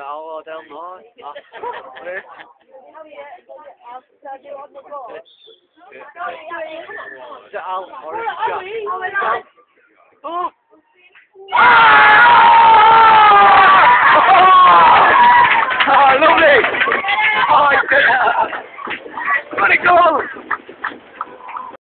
I'll down the line. Is it Al or is it Jack? Oh! Oh, lovely! Oh, yeah! What a goal!